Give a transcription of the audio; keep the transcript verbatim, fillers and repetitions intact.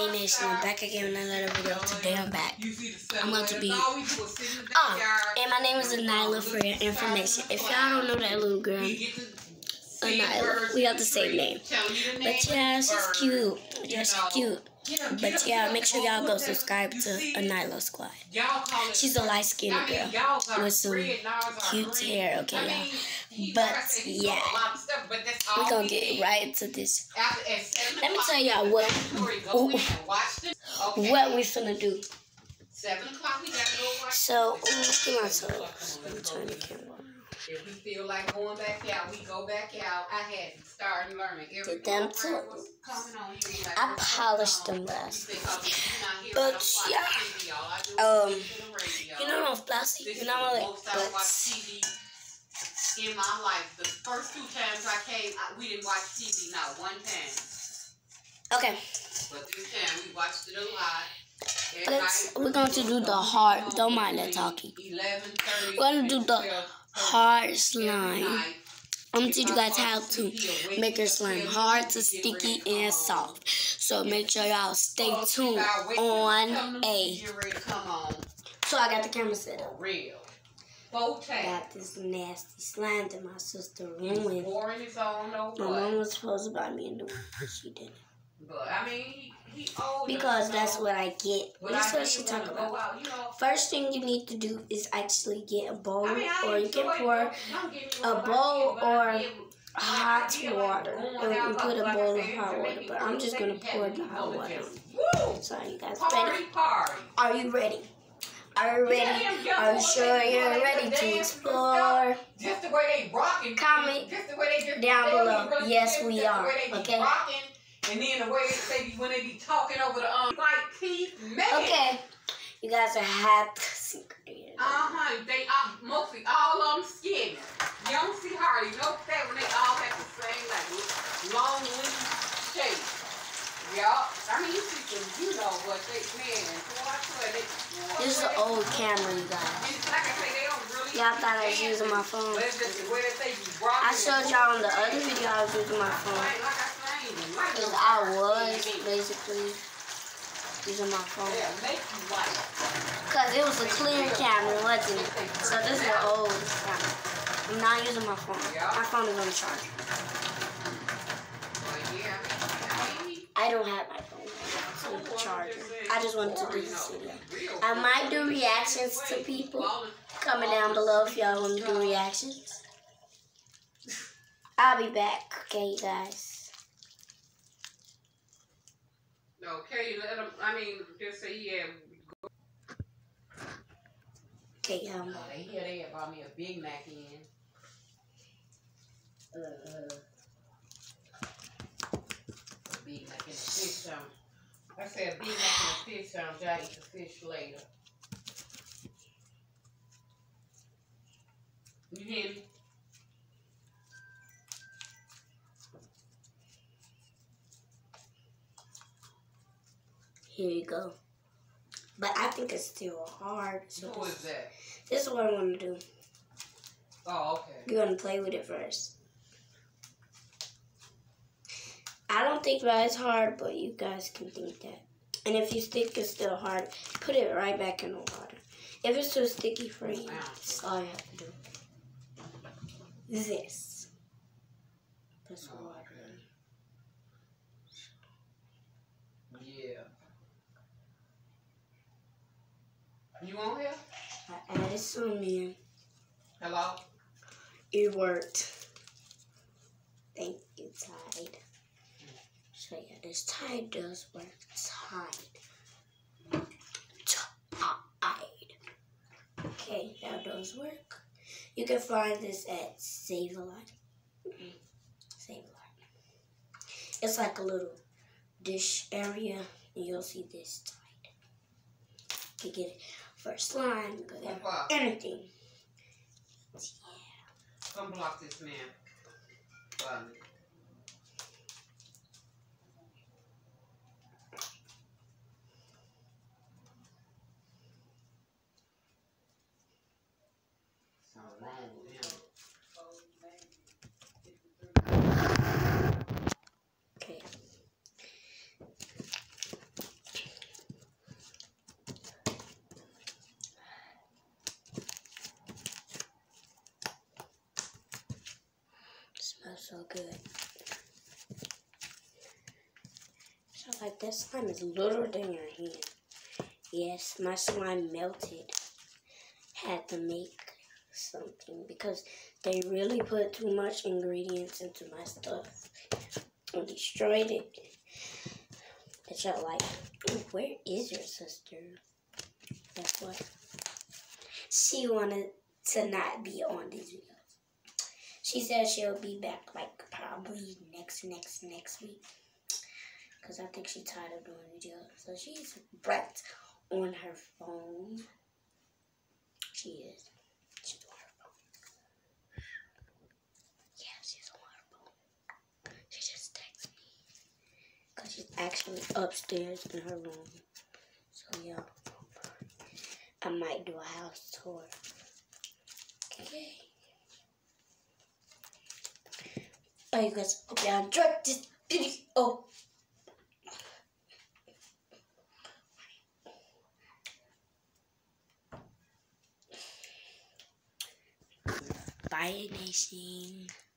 Hey Nation, I'm back again with another video. Today I'm back. I'm going to be, oh, and my name is Anila for your information. If y'all don't know that little girl, Anila, we have the same name. But yeah, she's cute. Yeah, she's cute. But yeah, make sure y'all go subscribe to Anila Squad. She's a light-skinned girl with some cute hair, okay, y'all. But yeah, we're gonna get right into this. Let me tell y'all what what we finna do. So, let's get myself. Let me turn the camera. If we feel like going back out, we go back out. I had to start learning. Every them too. I polished them last. But yeah, um, you know I'm plastic. You know I'm like, but. In my life, the first two times I came, I, we didn't watch T V not one time. Okay. But this time we watched it a lot. Let's, we're going to do the hard. Don't mind that talking. We're going to do the hard slime. I'm going to teach you guys how to make your slime hard to sticky and soft. So make sure y'all stay tuned on A. So I got the camera set up. Got this nasty slime that my sister ruined. My mom was supposed to buy me a new one, but she didn't. But I mean, he, he old because that's what I get. That's what she talking about. Out, you know. First thing you need to do is actually get a bowl, I mean, or you can pour a bowl or hot water, or you can put a bowl of hot water. But I'm just gonna pour the hot water. So you guys ready? Are you ready? Are you ready? Are you sure you're ready to explore? Just the way they rocking. Comment down below. Yes, we are. Okay. And then the way they be when they be talking over the um white teeth, man. Okay. You guys are happy. Uh huh. They are mostly all of them skinny. You don't see hardly no fat when they all have the same like long lean shape. Yeah. I mean, you see some, you know what they man. This is an old camera, you guys. Y'all thought I was using my phone. I showed y'all in the other video I was using my phone. Because I was basically using my phone. Because it was a clear camera, wasn't it? So this is an old camera. I'm not using my phone. My phone is on charge. I don't have my phone. It's on the charger. I just wanted to do this video. I might do reactions to people. Comment down below if y'all want to do reactions. I'll be back, okay, you guys. Okay, let them, I mean, just say, yeah. Okay, um. Oh, they hear they brought me a Big Mac in. Uh, uh. A Big Mac and a fish sandwich. I said a Big Mac and a fish sandwich. I eat the fish later. You hear me? Here you go. But I think it's still hard. So Who is that? This is what I want to do. Oh, okay. You're going to play with it first. I don't think that it's hard, but you guys can think that. And if you think it's still hard, put it right back in the water. If it's too sticky for you, that's all you have to do. This. Put some water in. Yeah. You on here? I added some in. Hello? It worked. Thank you, Tide. So yeah, this Tide does work. Tide. Tide. Okay, that does work. You can find this at Save a Lot. Mm-hmm. Save a Lot. It's like a little dish area, and you'll see this Tide. You can get it for slime, you can get it for anything. Yeah. Come block this man. Um, Something wrong with him. like that slime is littler than your hand. Yes, my slime melted. Had to make something because they really put too much ingredients into my stuff and destroyed it. But y'all like, where is your sister? That's what. She wanted to not be on these videos. She said she'll be back like probably next, next, next week. Because I think she's tired of doing videos. So she's right on her phone. She is. She's on her phone. Yeah, she's on her phone. She just texted me. Because she's actually upstairs in her room. So yeah. I might do a house tour. Okay. Oh, you guys hope y'all enjoyed this video. Oh. Bye, Nation.